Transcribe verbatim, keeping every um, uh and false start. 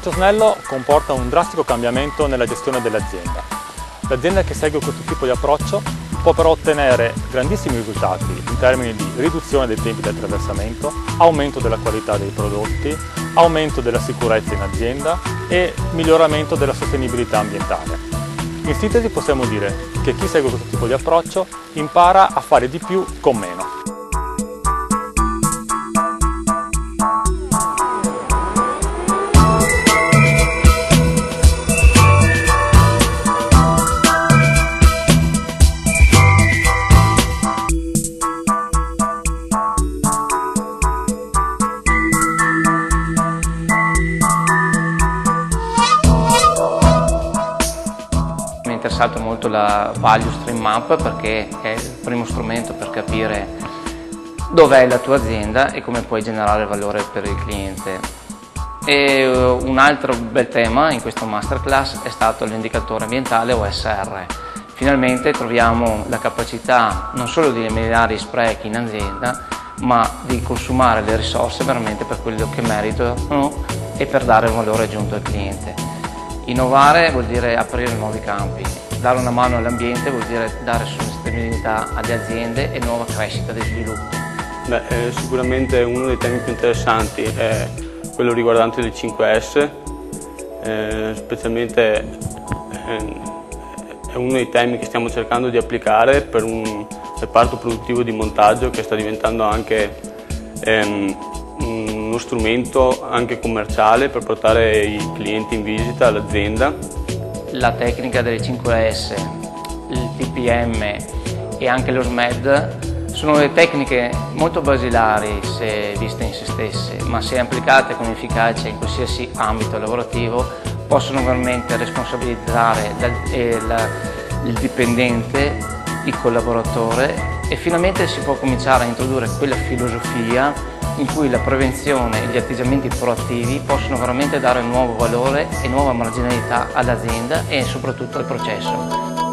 L'approccio snello comporta un drastico cambiamento nella gestione dell'azienda. L'azienda che segue questo tipo di approccio può però ottenere grandissimi risultati in termini di riduzione dei tempi di attraversamento, aumento della qualità dei prodotti, aumento della sicurezza in azienda e miglioramento della sostenibilità ambientale. In sintesi possiamo dire che chi segue questo tipo di approccio impara a fare di più con meno. Mi è interessato molto la Value Stream Map perché è il primo strumento per capire dov'è la tua azienda e come puoi generare valore per il cliente. E un altro bel tema in questo masterclass è stato l'indicatore ambientale O S R. Finalmente troviamo la capacità non solo di eliminare i sprechi in azienda, ma di consumare le risorse veramente per quello che meritano e per dare un valore aggiunto al cliente. Innovare vuol dire aprire nuovi campi, dare una mano all'ambiente vuol dire dare sostenibilità alle aziende e nuova crescita e sviluppo. Beh, eh, sicuramente uno dei temi più interessanti è quello riguardante le cinque S, eh, specialmente eh, è uno dei temi che stiamo cercando di applicare per un reparto produttivo di montaggio che sta diventando anche ehm, uno strumento anche commerciale per portare i clienti in visita all'azienda. La tecnica delle cinque S, il T P M e anche lo S M E D sono delle tecniche molto basilari se viste in se stesse, ma se applicate con efficacia in qualsiasi ambito lavorativo possono veramente responsabilizzare il dipendente, il collaboratore e finalmente si può cominciare a introdurre quella filosofia in cui la prevenzione e gli atteggiamenti proattivi possono veramente dare nuovo valore e nuova marginalità all'azienda e soprattutto al processo.